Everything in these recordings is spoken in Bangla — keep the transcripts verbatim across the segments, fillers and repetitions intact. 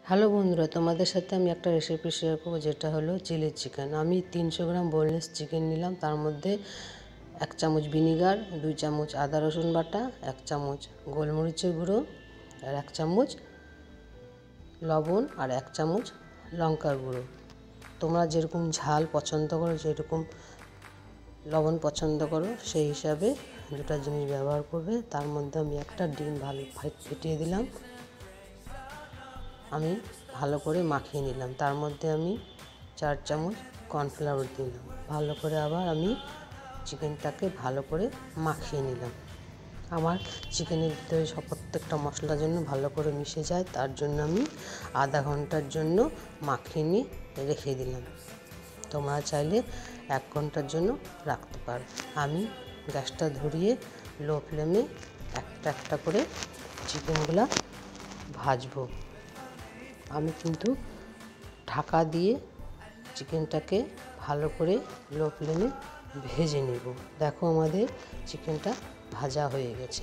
হ্যালো বন্ধুরা, তোমাদের সাথে আমি একটা রেসিপি শেয়ার করবো, যেটা হলো চিলি চিকেন। আমি তিনশো গ্রাম বোনলেস চিকেন নিলাম। তার মধ্যে এক চামচ ভিনিগার, দুই চামচ আদা রসুন বাটা, এক চামচ গোলমরিচের গুঁড়ো, আর এক চামচ লবণ, আর এক চামচ লঙ্কার গুঁড়ো। তোমরা যেরকম ঝাল পছন্দ করো, যেরকম লবণ পছন্দ করো, সেই হিসাবে দুটো জিনিস ব্যবহার করবে। তার মধ্যে আমি একটা ডিম ভালো ফেটিয়ে দিলাম, আমি ভালো করে মাখিয়ে নিলাম। তার মধ্যে আমি চার চামচ কর্নফ্লাওয়ার দিলাম। ভালো করে আবার আমি চিকেনটাকে ভালো করে মাখিয়ে নিলাম। আমার চিকেনের ভিতরে সব প্রত্যেকটা মশলার জন্য ভালো করে মিশে যায়, তার জন্য আমি আধা ঘন্টার জন্য মাখিয়ে নিয়ে রেখে দিলাম। তোমরা চাইলে এক ঘন্টার জন্য রাখতে পারো। আমি গ্যাসটা ধরিয়ে লো ফ্লেমে একটা একটা করে চিকেনগুলো ভাজবো। আমি কিন্তু ঢাকা দিয়ে চিকেনটাকে ভালো করে লো ফ্লেমে ভেজে নেব। দেখো, আমাদের চিকেনটা ভাজা হয়ে গেছে।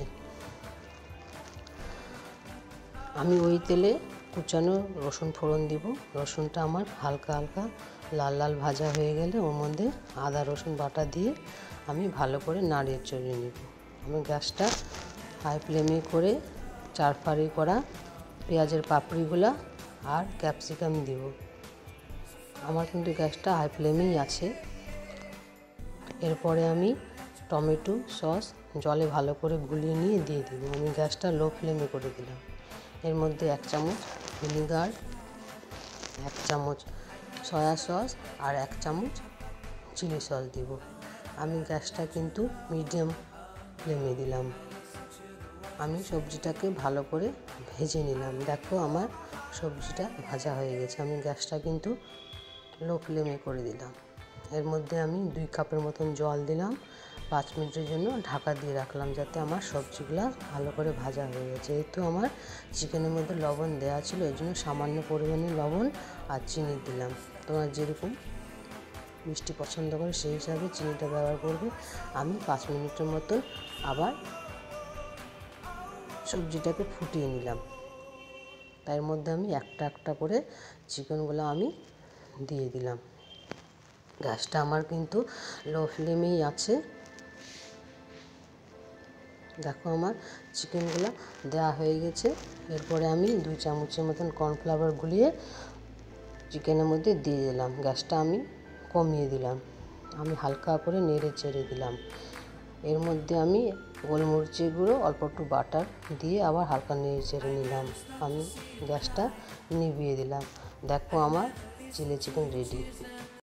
আমি ওই তেলে কুচানো রসুন ফোড়ন দিব। রসুনটা আমার হালকা হালকা লাল লাল ভাজা হয়ে গেলে ওর মধ্যে আদা রসুন বাটা দিয়ে আমি ভালো করে নাড়িয়ে চড়িয়ে নেব। আমি গ্যাসটা হাই ফ্লেমে করে চার ফালি করা পেঁয়াজের পাপড়িগুলা আর ক্যাপসিকাম দিব। আমার কিন্তু গ্যাসটা হাই ফ্লেমেই আছে। এরপরে আমি টমেটো সস জলে ভালো করে গুলিয়ে নিয়ে দিয়ে দিব। আমি গ্যাসটা লো ফ্লেমে করে দিলাম। এর মধ্যে এক চামচ ভিনিগার, এক চামচ সয়া সস আর এক চামচ চিলি সস দিব। আমি গ্যাসটা কিন্তু মিডিয়াম ফ্লেমে দিলাম। আমি সবজিটাকে ভালো করে ভেজে নিলাম। দেখো, আমার সবজিটা ভাজা হয়ে গেছে। আমি গ্যাসটা কিন্তু লো ফ্লেমে করে দিলাম। এর মধ্যে আমি দুই কাপের মতন জল দিলাম। পাঁচ মিনিটের জন্য ঢাকা দিয়ে রাখলাম, যাতে আমার সবজিগুলো ভালো করে ভাজা হয়ে গেছে। যেহেতু আমার চিকেনের মধ্যে লবণ দেওয়া ছিল, এই জন্য সামান্য পরিমাণে লবণ আর চিনি দিলাম। তোমার যেরকম মিষ্টি পছন্দ করে সেই হিসাবে চিনিটা ব্যবহার করবে। আমি পাঁচ মিনিটের মতন আবার সবজিটাকে ফুটিয়ে নিলাম। তার মধ্যে আমি একটা একটা করে চিকেনগুলো আমি দিয়ে দিলাম। গ্যাসটা আমার কিন্তু লো ফ্লেমেই আছে। দেখো, আমার চিকেনগুলো দেওয়া হয়ে গেছে। এরপরে আমি দুই চামচের মতন কর্নফ্লাওয়ার গুলিয়ে চিকেনের মধ্যে দিয়ে দিলাম। গ্যাসটা আমি কমিয়ে দিলাম। আমি হালকা করে নেড়ে চেড়ে দিলাম। এর মধ্যে আমি গোলমরিচের গুঁড়ো অল্প একটু বাটার দিয়ে আবার হালকা নেড়ে চেড়ে নিলাম। আমি গ্যাসটা নিভিয়ে দিলাম। দেখো, আমার চিলি চিকেন রেডি।